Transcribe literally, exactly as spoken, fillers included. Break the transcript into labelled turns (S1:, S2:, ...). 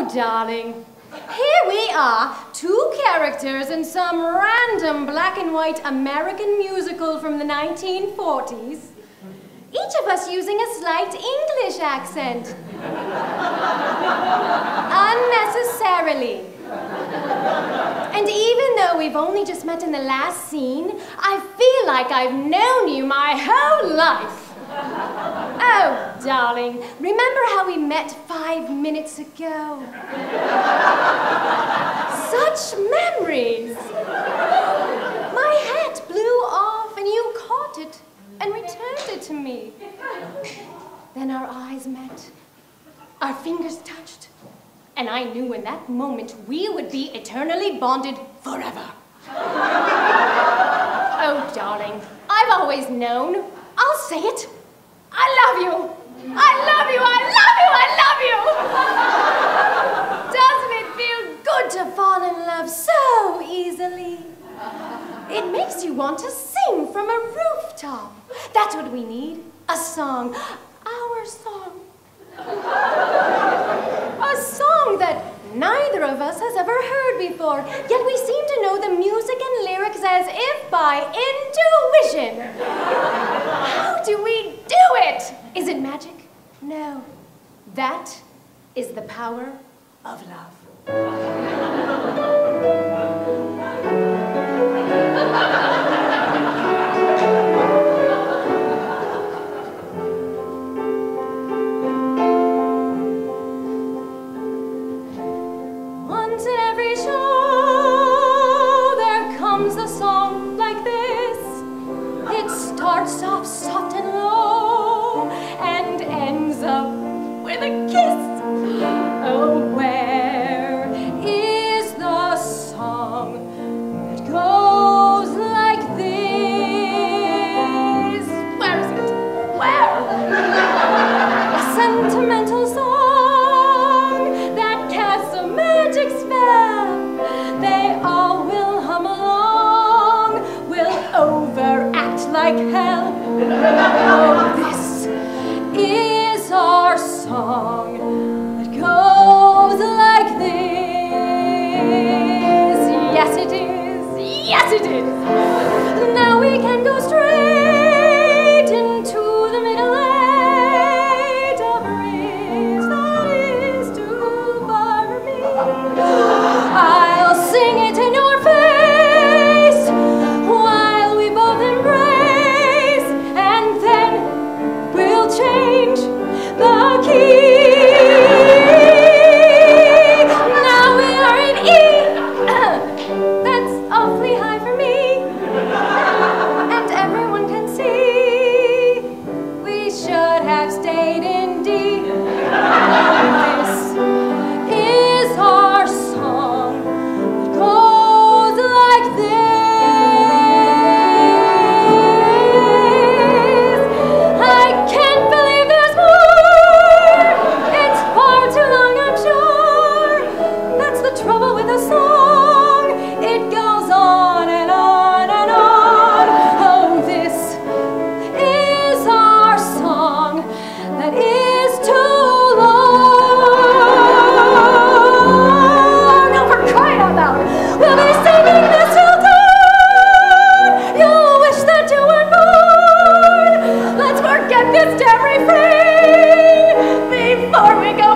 S1: Oh, darling. Here we are, two characters in some random black and white American musical from the nineteen forties. Each of us using a slight English accent. Unnecessarily. And even though we've only just met in the last scene, I feel like I've known you my whole life. Oh, darling, remember how we met five minutes ago? Such memories. My hat blew off and you caught it and returned it to me. Then our eyes met, our fingers touched, and I knew in that moment we would be eternally bonded forever. Oh, darling, I've always known. I'll say it. I love you. I love you. I love you. I love you. Doesn't it feel good to fall in love so easily? It makes you want to sing from a rooftop. That's what we need. A song. Our song. A song that neither of us has ever heard before, yet we seem to know the music and lyrics as if by intuition. How do we do it? Is it magic? No. That is the power of love. Starts off soft and low and ends up with a kiss. Oh, where is the song that goes like this? Where is it? Where? A sentimental song that casts a magic spell. They all will hum along, will overact like hell. Oh, this is our song that goes like this. Yes, it is. Yes, it is. Now we can go straight into the middle eight of a race that is too far for me. I'll sing it in your face while we both embrace, and then we'll change the key. Now we are in E. That's awfully high for me. And everyone can see we should have stayed in D. This is our song that goes like this. I can't believe there's more. It's far too long, I'm sure. That's the trouble with a song. It goes on and on and on. Oh, this is our song that is too long. No, for crying out loud. We'll be singing this till dawn. You'll wish that you were born. Let's forget this damn refrain before we go